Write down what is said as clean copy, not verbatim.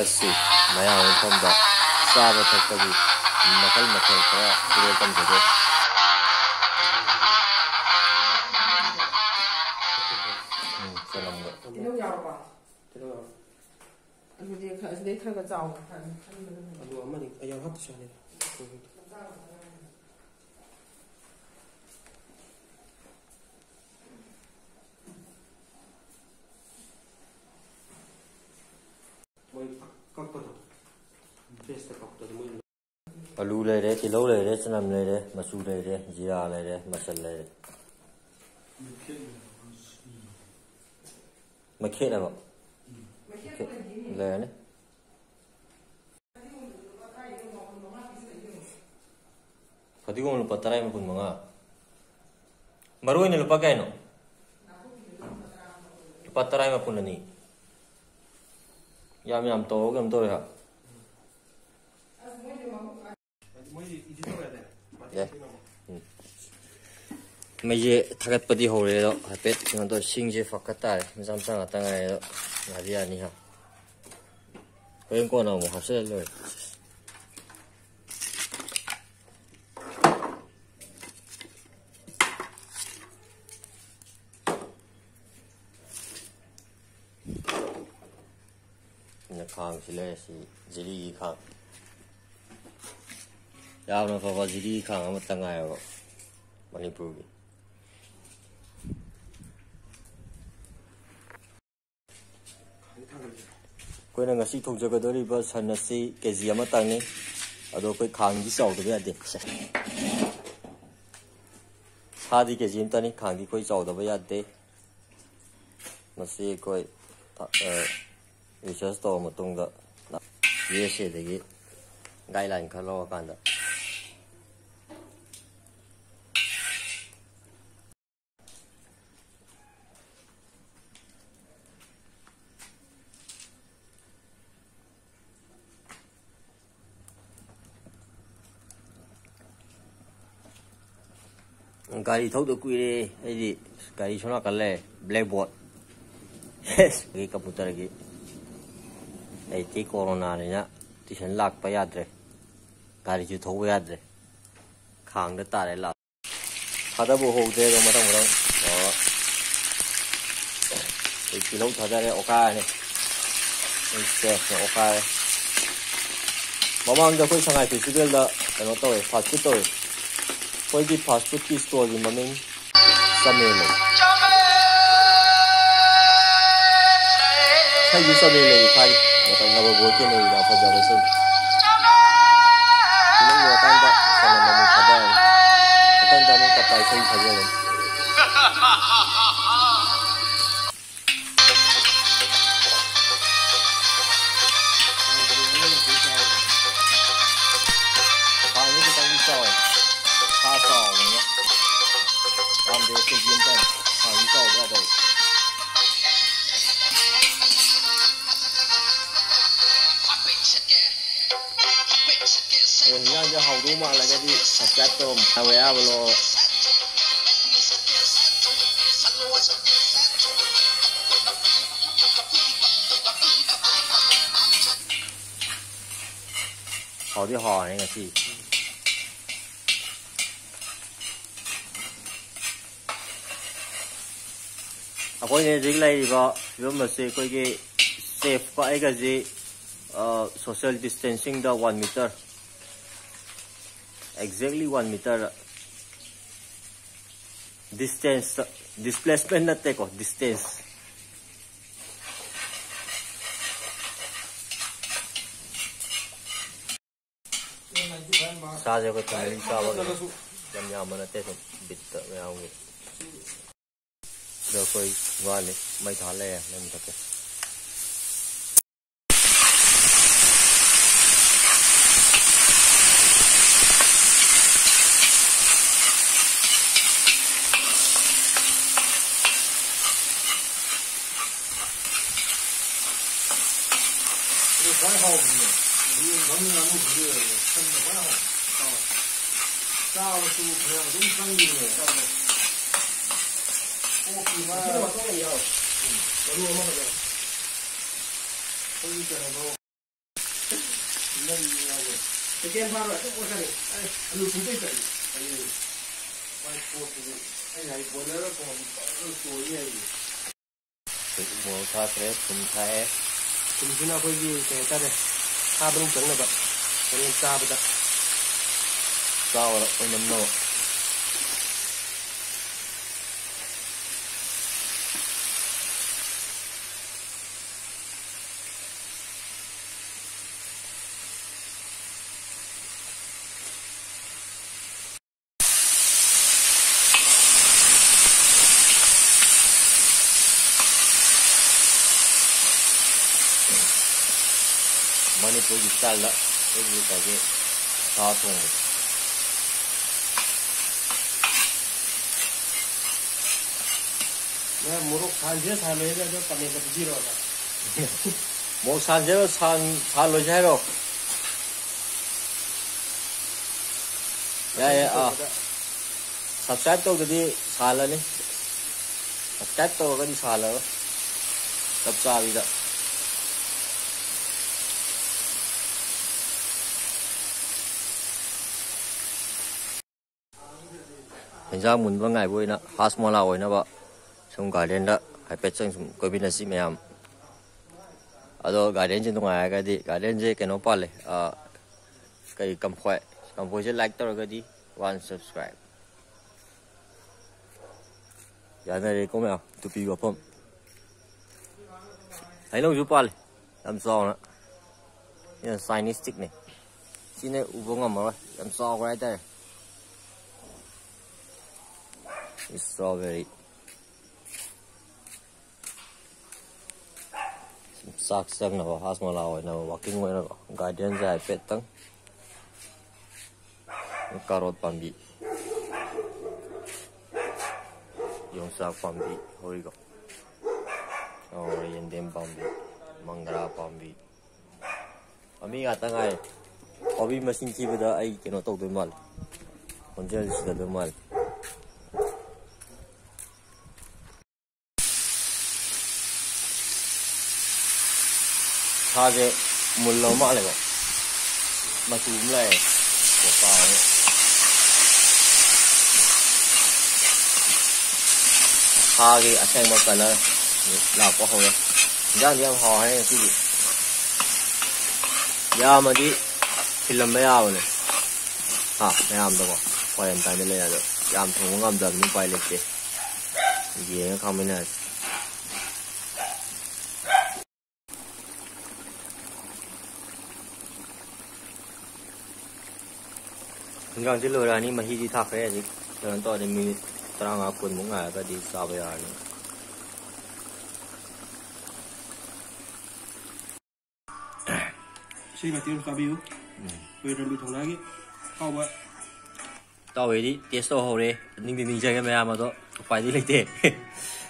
ꯉꯁꯤ ꯃꯌꯥꯝ ꯃꯐꯝꯗ ꯆꯥꯕ ꯊꯛꯄꯒꯤ ꯃꯈꯜ ꯃꯊꯦꯜ ꯈꯔ ꯚꯤꯗꯤꯑꯣ ꯇꯝꯖꯒꯦ. ꯇꯤꯜꯍꯧ ꯌꯥꯎꯔꯕ? ꯇꯤꯜꯍꯧ ꯌꯥꯎꯔꯕ. ꯑꯗꯨꯗꯤ ꯑꯁꯤꯗꯩ ꯈꯔ ꯆꯥꯎꯅ ꯑꯗꯨ ꯑꯃꯅꯤ ꯌꯥꯝ ꯍꯥꯞꯇꯁꯨ ꯌꯥꯅꯤ. ꯃꯣꯏ ꯀꯛꯄꯗꯣ ꯐ꯭ꯔꯦꯁꯇ ꯀꯛꯄꯗꯣ ꯃꯣꯏ ꯑꯂꯨ ꯂꯩꯔꯦ, ꯇꯤꯜꯍꯧ ꯂꯩꯔꯦ, ꯆꯅꯝ ꯂꯩꯔꯦ, ꯃꯆꯨ ꯂꯩꯔꯦ, ꯖꯤꯔꯥ ꯂꯩꯔꯦ, ꯃꯆꯜ ꯂꯩꯔꯦ. ꯃꯩꯈꯦꯠ ꯍꯥꯏꯕ? ꯂꯩꯔꯅꯤ. ꯐꯗꯤꯒꯣꯝ ꯂꯨꯄꯥ 10 ꯀꯨꯟꯃꯉꯥ. ꯃꯔꯣꯏꯅ ꯂꯨꯄꯥ ꯀꯌꯥꯅꯣ? ꯂꯨꯄꯥ 10 ꯃꯄꯨꯟ ꯑꯅꯤ. ꯌꯥꯝ ꯌꯥꯝ ꯇꯧꯔꯒ ꯀꯩꯅꯣ ꯇꯧꯔꯦ ꯍꯥ. ꯃꯩꯁꯦ ꯊꯥꯒꯠꯄꯗꯤ ꯍꯧꯔꯦ ꯑꯗꯣ ꯍꯥꯏꯐꯦꯠ ꯀꯩꯅꯣ ꯇꯧꯔꯦ. ꯁꯤꯡꯁꯦ ꯐꯀꯠ ꯇꯥꯔꯦ. ꯃꯆꯥ ꯃꯆꯥ ꯉꯥꯛꯇ ꯉꯥꯏꯔꯦ ꯑꯗꯣ ꯌꯥꯗꯤ ꯌꯥꯅꯤ ꯍꯥ. ꯍꯣꯔꯦꯟ ꯀꯣꯟꯅ ꯑꯃꯨꯛ ꯍꯥꯞꯆꯤꯜꯂ ꯂꯣꯏꯔꯦ. ꯈꯥꯡꯁꯤ ꯂꯩꯔꯦ. ꯁꯤ ꯖꯤꯔꯤꯒꯤ ꯈꯥꯡ. ꯌꯥꯝꯅ ꯐꯕ ꯖꯤꯔꯤꯒꯤ ꯈꯥꯡ ꯑꯃꯇ ꯉꯥꯏꯔꯕ ꯃꯅꯤꯄꯨꯔꯒꯤ. ꯑꯩꯈꯣꯏꯅ ꯉꯁꯤ ꯊꯣꯡꯖꯒꯗꯧꯔꯤꯕ ꯁꯟ ꯑꯁꯤ KG ꯑꯃꯇꯪꯅꯤ. ꯑꯗꯣ ꯑꯩꯈꯣꯏ ꯈꯥꯡꯗꯤ ꯆꯥꯎꯗꯕ ꯌꯥꯗꯦ. ꯁꯥꯗꯤ KG ꯑꯃꯇꯅꯤ, ꯈꯥꯡꯗꯤ ꯑꯩꯈꯣই ꯆꯥꯎꯗꯕ ꯌꯥꯗꯦ. ꯃꯁꯤ ꯑꯩꯈꯣꯏ ꯔꯤꯁꯔꯁ ꯇꯧꯔ ꯃꯇꯨꯡꯗ USAꯗꯒꯤ ꯒꯥꯏꯗꯂꯥꯏꯟ ꯈꯔ ꯂꯧꯔꯀꯥꯟꯗ ꯒꯥꯔꯤ ꯊꯧꯗ ꯀꯨꯏꯔꯦ. ꯑꯩꯗꯤ ꯒꯥꯔꯤ ꯁꯣꯝ ꯅꯥꯀꯟ ꯂꯩꯔꯦ. ꯕ꯭ꯂꯦꯛꯕꯣꯔꯗ. ꯑꯩꯒꯤ ꯀꯝꯄꯨꯇꯔꯒꯤ ꯂꯩꯇꯦ. ꯀꯣꯔꯣꯅꯥꯅꯤꯅ ꯇꯨꯏꯁꯟ ꯂꯥꯛꯄ ꯌꯥꯗ꯭ꯔꯦ. ꯒꯥꯔꯤꯁꯨ ꯊꯧꯕ ꯌꯥꯗ꯭ꯔꯦ. ꯈꯥꯡꯗ ꯇꯥꯔꯦ ꯂꯥꯛ. ꯊꯥꯗꯕ ꯍꯧꯗ꯭ꯔꯦ. ꯑꯗꯣ ꯃꯊꯪ ꯑꯩ ꯇꯤꯜꯍꯧ ꯊꯥꯗꯔꯦ. ꯑꯣꯀꯥꯔꯅꯤ. ꯑꯣꯀꯥꯔꯦ. ꯃꯃꯥꯡꯗ ꯑꯩꯈꯣꯏ ꯁꯉꯥꯏ ꯐꯦꯁꯇꯤꯚꯦꯜꯗ ꯀꯩꯅꯣ ꯇꯧꯋꯦ, ꯐꯥꯁ ꯐꯨꯗ ꯇꯧꯋꯦ. ꯑꯩꯈꯣꯏꯒꯤ ꯐꯥꯁ ꯐꯨꯗꯀꯤ ꯁ꯭ꯇꯣꯔꯒꯤ ꯃꯃꯤꯡ ꯆꯃꯦ ꯂꯩ. ꯏꯁꯩꯁꯨ ꯆꯃꯦ ꯂꯩ ꯊꯥꯏ ꯃꯇꯝ ꯅꯕꯕꯣꯏ ꯀꯦꯅꯦꯗ ꯐꯖꯕ ꯏꯁꯩ. ꯇꯤꯜꯍꯧ ꯂꯣꯏꯔꯀꯥꯟꯗ ꯆꯅꯝ ꯑꯃꯨꯛ ꯊꯥꯗꯔꯅꯤ. ꯃꯊꯪꯗ ꯑꯃꯨꯛ ꯇꯞꯇꯥ ꯏꯁꯩ ꯊꯥꯖꯔꯅꯤ. ꯈꯥꯡꯁꯤ ꯈꯤꯇꯪꯗꯤ ꯆꯥꯎꯋꯦ. ꯁꯥ ꯆꯥꯎꯕꯅꯤꯅ ꯌꯥꯝꯗꯦ. KG ꯑꯃꯇꯪ. ꯈꯥꯡꯗꯤ ꯆꯥꯎꯗ ꯌꯥꯗꯕ. ꯍꯤꯟꯖꯥꯡꯁꯦ ꯍꯥꯎꯗꯧ ꯃꯥꯜꯂꯒꯗꯤ ꯁꯕꯁꯀ꯭ꯔꯥꯏꯕ ꯇꯧꯔꯝꯃꯣ. ꯑꯌꯥꯕ ꯂꯧꯔꯣ. ꯍꯥꯎꯗꯤ ꯍꯥꯎꯔꯅꯤ ꯉꯁꯤ. ꯑꯩꯈꯣꯏꯅ ꯍꯧꯖꯤꯛ ꯂꯩꯔꯤꯕ ꯐꯤꯕꯝ ꯑꯁꯤ ꯑꯩꯈꯣꯏꯒꯤ ꯆꯦꯐꯀ ꯑꯩꯒꯁꯤ ꯁꯣꯁꯤꯌꯦꯜ ꯗꯤꯁꯇꯦꯟꯁꯤꯡꯗ 1 ꯃꯤꯇꯔ, ꯑꯦꯛꯖꯦꯛꯂꯤ 1 ꯃꯤꯇꯔ ꯗꯤꯁꯇꯦꯟꯁꯇ, ꯗꯤꯁꯄ꯭ꯂꯦꯁꯃꯦꯟ ꯅꯠꯇꯦꯀꯣ, ꯗꯤꯁꯇꯦꯟꯁ. ꯆꯥꯁꯦ ꯑꯩꯈꯣꯏ ꯐꯦꯃꯤꯂꯤ ꯆꯥꯕꯒꯤ ꯌꯥꯝ ꯌꯥꯝꯕ ꯅꯠꯇꯦ. ꯁꯨꯝ ꯕꯤꯠꯇ ꯃꯌꯥꯝꯒꯤ. ꯁꯤꯗ ꯑꯩꯈꯣꯏ ꯋꯥꯠꯂꯤ. ꯃꯩ ꯊꯥꯜꯂꯛꯑꯦ. ꯃꯩ ꯃꯨꯊꯠꯀꯦ. quái hồn nhỉ, riêng có như là một người thân là quái hồn, sao mà tu theo đúng phân gì rồi, ô kỳ mà có nhiều, có nhiều mà vậy, có như thế này thôi. Again, how do I look at it? I look from this. Mua tha thế cùng thay Cùng chúng ta có gì để ta đây? Ta bên trong này bạn, cho nên ta bây giờ sao rồi ôi nấm nô Manipur style đó cái gì cả cái thao thùng मैं मुरुक सांझे साले का जो पने का जीरो था một sàn chứ sàn lối chơi rồi đây subscribe tôi cái đi sàn lên đi subscribe tôi cái đi sàn lên tập ra bây giờ hiện ra muốn vào ngày vui nè hasmola oi nè vợ xong garden đó hay pet xong coi bên này mẹ am ado garden trên ngoài cái đi garden gì cái nó pal cái cầm khoe cầm vui like tôi cái đi one subscribe giờ này có mèo tụi pi vào phong thấy lâu chú pal làm sao nữa như shiny stick này xin này uống ngầm rồi làm sao right there strawberry sak sang na hasmola oi na walking way na garden jai pet tang carrot pambi yung sak pambi hoi go yendem pambi mangara pambi ami ga tangai hobby machine ki bada ai kino tok doi mal konjel sida doi mal 하게 물로 말이고 mà chúng lại của tàu 하게 아생 먹다는 라고 하고요. 그냥 그냥 하해 그게 야 뭐지 필름 매야 오네 매야 암도 거 과연 다니려야 돼 얌 통감도 안 빨리게 이게 가면은 Hinggang chỉ lừa này mà đi thạc cái gì, rồi tôi thì mình trang ngã quần muốn ngài cái đi sao bây giờ nữa. Xin mời tiêu cabio. Bây giờ bị thằng này không vậy. Tao về đi, test hồ đi, nhưng chơi cái mẹ mà đó, phải đi lấy tiền.